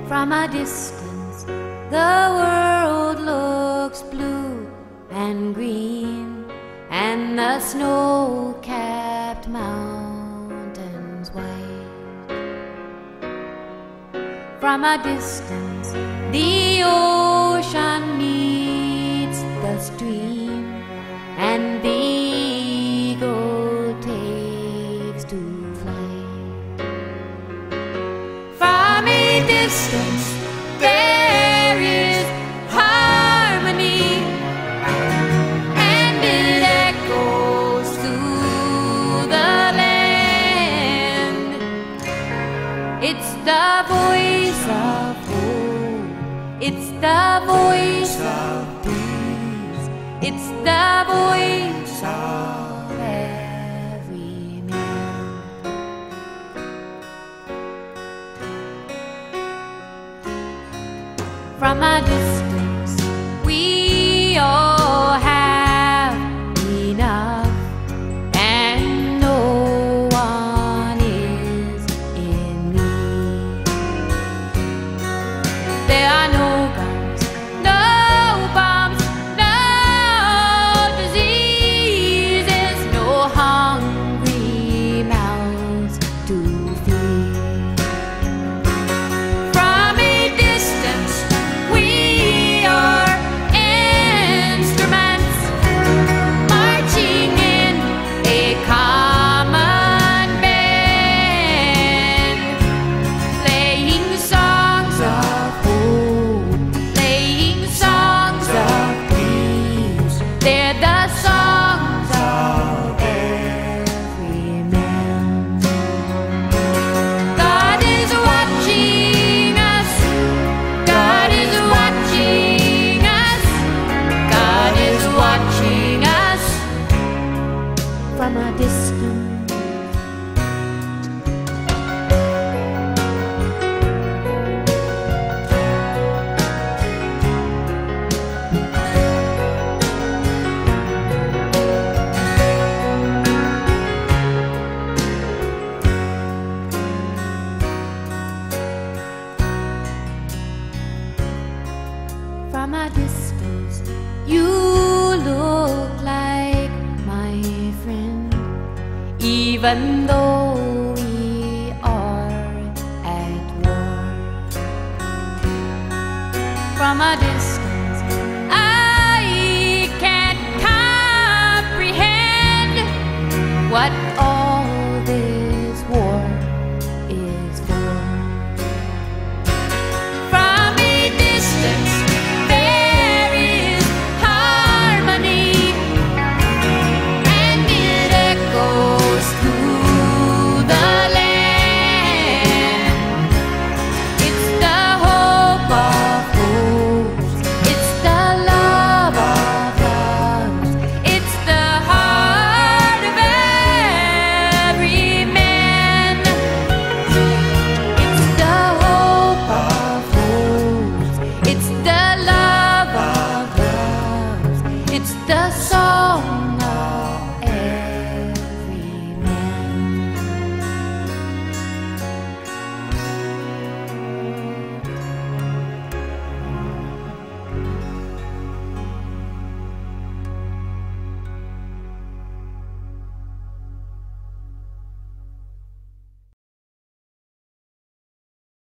From a distance, the world looks blue and green, and the snow-capped mountains white. From a distance, the ocean meets the stream, and the eagle takes to flight. From a distance, there is harmony, and it echoes through the land. It's the voice of hope, it's the voice of peace, it's the voice of every man. From a distance, we all have enough, and no one is in need. There are no guns, no bombs, no diseases, no hungry mouths to feed. From a distance, we are instruments marching in a common band, playing songs of hope, playing songs of peace. They're the songs of every man. God is watching us. God is watching us. God is watching us from a distance. From a distance, you look like my friend, even though we are at war. From a distance, I can't comprehend what all